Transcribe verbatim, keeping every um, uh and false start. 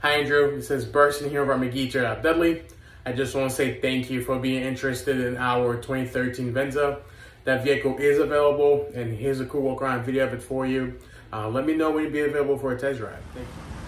Hi Andrew, it says Bursting here over at McGee. Dudley. I just want to say thank you for being interested in our twenty thirteen Venza. That vehicle is available, and here's a cool walk around video of it for you. Uh, let me know when you'll be available for a test drive. Thank you.